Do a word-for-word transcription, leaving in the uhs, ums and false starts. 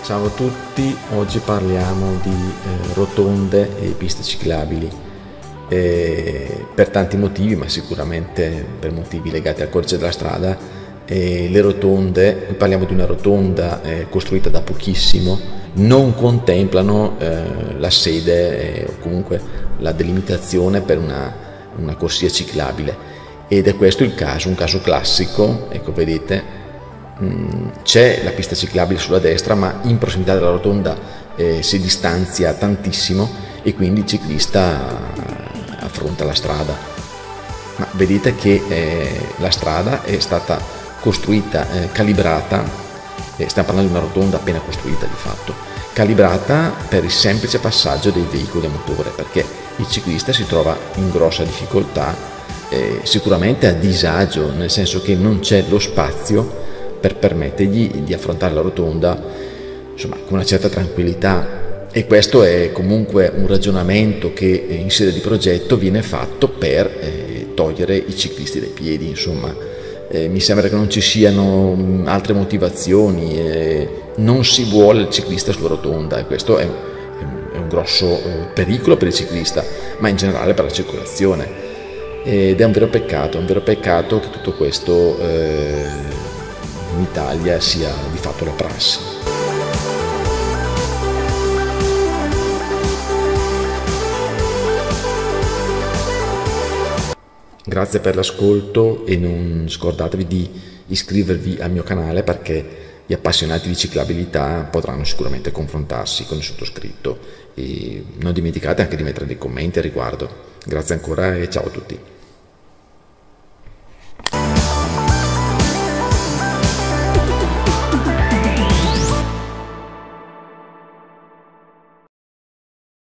Ciao a tutti, oggi parliamo di eh, rotonde e piste ciclabili eh, per tanti motivi, ma sicuramente per motivi legati al codice della strada. Eh, le rotonde, parliamo di una rotonda eh, costruita da pochissimo, non contemplano eh, la sede eh, o comunque la delimitazione per una, una corsia ciclabile, ed è questo il caso, un caso classico. Ecco, vedete, c'è la pista ciclabile sulla destra, ma in prossimità della rotonda eh, si distanzia tantissimo e quindi il ciclista affronta la strada. Ma vedete che eh, la strada è stata costruita, eh, calibrata, eh, stiamo parlando di una rotonda appena costruita di fatto, calibrata per il semplice passaggio dei veicoli a motore, perché il ciclista si trova in grossa difficoltà, eh, sicuramente a disagio, nel senso che non c'è lo spazio per permettergli di affrontare la rotonda, insomma, con una certa tranquillità. E questo è comunque un ragionamento che in sede di progetto viene fatto per eh, togliere i ciclisti dai piedi. Insomma, eh, mi sembra che non ci siano altre motivazioni, eh, non si vuole il ciclista sulla rotonda, e questo è, è un grosso eh, pericolo per il ciclista, ma in generale per la circolazione. Ed è un vero peccato, è un vero peccato che tutto questo eh, in Italia sia di fatto la prassi. Grazie per l'ascolto e non scordatevi di iscrivervi al mio canale, perché gli appassionati di ciclabilità potranno sicuramente confrontarsi con il sottoscritto, e non dimenticate anche di mettere dei commenti a riguardo. Grazie ancora e ciao a tutti.